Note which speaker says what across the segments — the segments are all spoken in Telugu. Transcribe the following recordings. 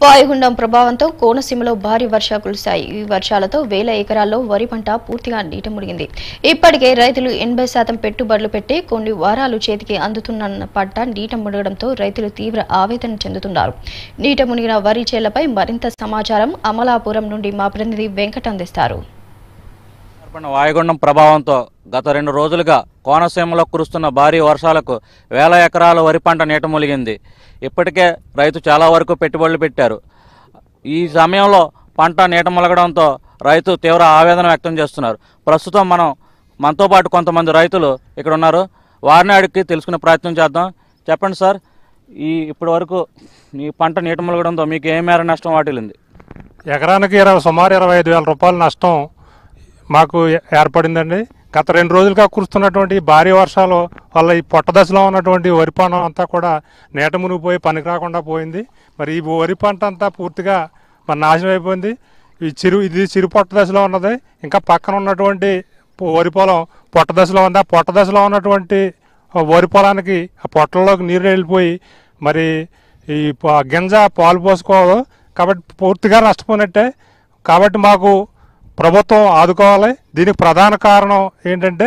Speaker 1: వాయుగుండం ప్రభావంతో కోనసీమలో భారీ వర్షాలు కురిశాయి. ఈ వర్షాలతో వేల ఎకరాల్లో వరి పంట పూర్తిగా నీట మునిగింది. ఇప్పటికే రైతులు 80% పెట్టుబడులు పెట్టి కొన్ని వారాలు చేతికి అందుతున్న పంట నీట మునగడంతో రైతులు తీవ్ర ఆవేదన చెందుతున్నారు. నీట మునిగిన వరి చేలపై మరింత సమాచారం అమలాపురం నుండి మా ప్రతినిధి వెంకట అందిస్తారు.
Speaker 2: వాయుగుండం ప్రభావంతో గత 2 రోజులుగా కోనసీమలో కురుస్తున్న భారీ వర్షాలకు వేల ఎకరాల వరి పంట నీట మునిగింది. ఇప్పటికే రైతు చాలా వరకు పెట్టుబడులు పెట్టారు. ఈ సమయంలో పంట నీట మునగడంతో రైతు తీవ్ర ఆవేదన వ్యక్తం చేస్తున్నారు. ప్రస్తుతం మనతో పాటు కొంతమంది రైతులు ఇక్కడ ఉన్నారు. వారిని అడిగి తెలుసుకునే ప్రయత్నం చేద్దాం. చెప్పండి సార్, ఇప్పటి వరకు ఈ పంట నీట మునగడంతో మీకు ఏ మేర నష్టం వాటిల్లింది?
Speaker 3: ఎకరానికి సుమారు 25,000 రూపాయల నష్టం మాకు ఏర్పడిందండి. గత 2 రోజులుగా కురుస్తున్నటువంటి భారీ వర్షాలు వల్ల ఈ పొట్ట దశలో ఉన్నటువంటి వరి పంట అంతా కూడా నీట మునిగిపోయి పనికి రాకుండా పోయింది. మరి ఈ వరి పంట అంతా పూర్తిగా నాశనం అయిపోయింది. ఇది చిరు పొట్ట దశలో ఉన్నది. ఇంకా పక్కన ఉన్నటువంటి వరి పొలం పొట్ట దశలో ఉంది. ఆ పొట్ట దశలో ఉన్నటువంటి వరి పొలానికి ఆ పొట్టల్లోకి నీరు వెళ్ళిపోయి మరి ఈ గింజ పాలు పోసుకోదు కాబట్టి పూర్తిగా నష్టపోయినట్టే. కాబట్టి మాకు ప్రభుత్వం ఆదుకోవాలి. దీనికి ప్రధాన కారణం ఏంటంటే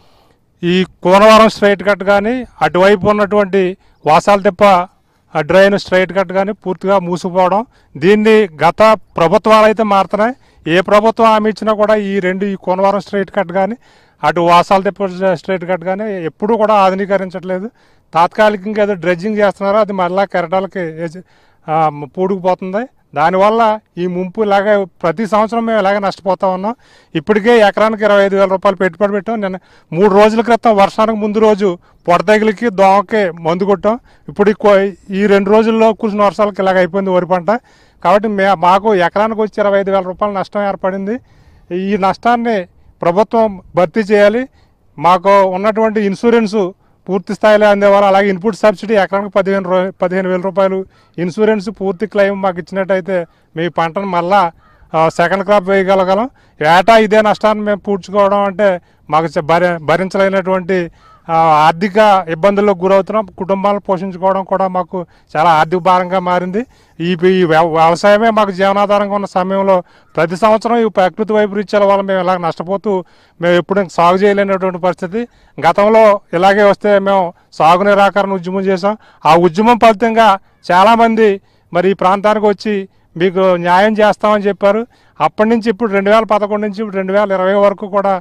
Speaker 3: ఈ కోనవరం స్ట్రైట్ కట్ కానీ అటువైపు ఉన్నటువంటి వాసాల తిప్ప డ్రైన్ స్ట్రైట్ కట్ కానీ పూర్తిగా మూసుకుపోవడం. దీన్ని గత ప్రభుత్వాలు అయితే మారుతున్నాయి. ఏ ప్రభుత్వం హామీ ఇచ్చినా కూడా ఈ కోనవరం స్ట్రైట్ కట్ కానీ అటు వాసాల తిప్ప స్ట్రైట్ కట్ కానీ ఎప్పుడూ కూడా ఆధునీకరించట్లేదు. తాత్కాలికంగా ఏదో డ్రెడ్జింగ్ చేస్తున్నారు, అది మళ్ళీ కెరటాలకి పూడుకుపోతుంది. దానివల్ల ఈ ముంపు ఇలాగే ప్రతి సంవత్సరం మేము ఇలాగే నష్టపోతూ ఉన్నాం. ఇప్పటికే ఎకరానికి 25,000 రూపాయలు పెట్టుబడి పెట్టాం. నిన్న 3 రోజుల క్రితం వర్షానికి ముందు రోజు పొడతగిలికి దోమకి మందు కొట్టాం. ఇప్పుడు ఈ 2 రోజుల్లో కురిసిన వర్షాలకు ఇలాగ అయిపోయింది వరి పంట. కాబట్టి మాకు ఎకరానికి వచ్చి 25,000 రూపాయల నష్టం ఏర్పడింది. ఈ నష్టాన్ని ప్రభుత్వం భర్తీ చేయాలి. మాకు ఉన్నటువంటి ఇన్సూరెన్సు పూర్తి స్థాయిలో అందేవారు. అలాగే ఇన్పుట్ సబ్సిడీ ఎకరానికి 15,000 రూపాయలు ఇన్సూరెన్స్ పూర్తి క్లెయిమ్ మాకు ఇచ్చినట్టయితే మీ పంటను మళ్ళా సెకండ్ క్రాప్ వేయగలగలం. ఏటా ఇదే నష్టాన్ని మేము పూడ్చుకోవడం అంటే మాకు భరించలేనటువంటి ఆర్థిక ఇబ్బందులకు గురవుతున్నాం. కుటుంబాలను పోషించుకోవడం కూడా మాకు చాలా ఆర్థిక భారంగా మారింది. ఈ వ్యవసాయమే మాకు జీవనాధారంగా ఉన్న సమయంలో ప్రతి సంవత్సరం ఈ ప్రకృతి వైపరీత్యాల వల్ల మేము ఇలాగ నష్టపోతూ మేము ఎప్పుడు సాగు చేయలేనటువంటి పరిస్థితి. గతంలో ఇలాగే వస్తే మేము సాగు నిరాకరణ ఉద్యమం చేసాం. ఆ ఉద్యమం ఫలితంగా చాలామంది మరి ఈ ప్రాంతానికి వచ్చి మీకు న్యాయం చేస్తామని చెప్పారు. అప్పటి నుంచి ఇప్పుడు 2011 నుంచి ఇప్పుడు 2020 వరకు కూడా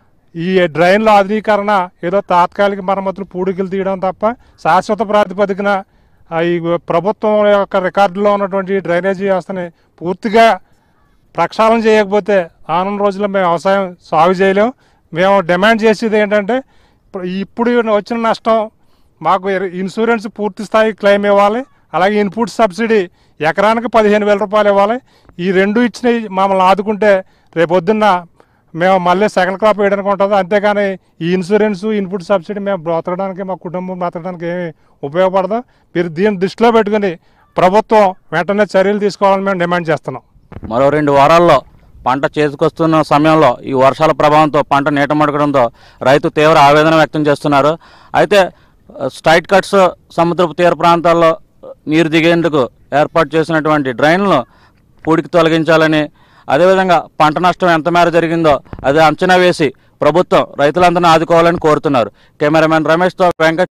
Speaker 3: ఈ డ్రైన్ల ఆధునీకరణ ఏదో తాత్కాలిక మరమ్మతులు పూడికలు తీయడం తప్ప శాశ్వత ప్రాతిపదికన ఈ ప్రభుత్వం యొక్క రికార్డులో ఉన్నటువంటి డ్రైనేజీ వ్యవస్థని పూర్తిగా ప్రక్షాళన చేయకపోతే ఆనంద రోజుల్లో మేము వ్యవసాయం సాగు చేయలేము. మేము డిమాండ్ చేసేది ఏంటంటే ఇప్పుడు వచ్చిన నష్టం మాకు ఇన్సూరెన్స్ పూర్తి స్థాయి క్లెయిమ్ ఇవ్వాలి. అలాగే ఇన్పుట్ సబ్సిడీ ఎకరానికి 15,000 రూపాయలు ఇవ్వాలి. ఈ 2 ఇచ్చినవి మమ్మల్ని ఆదుకుంటే రేపొద్దున్న మేము మళ్ళీ సెకండ్ క్రాప్ వేయడానికి ఉంటుంది. అంతేగాని ఈ ఇన్సూరెన్సు ఇన్పుట్ సబ్సిడీ మేము బ్రతకడానికి మా కుటుంబం బ్రతకడానికి ఏమి ఉపయోగపడదు. మీరు దీన్ని దృష్టిలో పెట్టుకుని ప్రభుత్వం వెంటనే చర్యలు తీసుకోవాలని మేము డిమాండ్ చేస్తున్నాం.
Speaker 2: మరో 2 వారాల్లో పంట చేతికొస్తున్న సమయంలో ఈ వర్షాల ప్రభావంతో పంట నీట మునగడంతో రైతు తీవ్ర ఆవేదన వ్యక్తం చేస్తున్నారు. అయితే స్ట్రైట్ కట్స్ సముద్రపు తీర ప్రాంతాల్లో నీరు దిగేందుకు ఏర్పాటు చేసినటువంటి డ్రైన్లను పూడికి తొలగించాలని, అదేవిధంగా పంట నష్టం ఎంత మేర జరిగిందో అది అంచనా వేసి ప్రభుత్వం రైతులందరినీ ఆదుకోవాలని కోరుతున్నారు. కెమెరామెన్ రమేష్తో వెంకట్.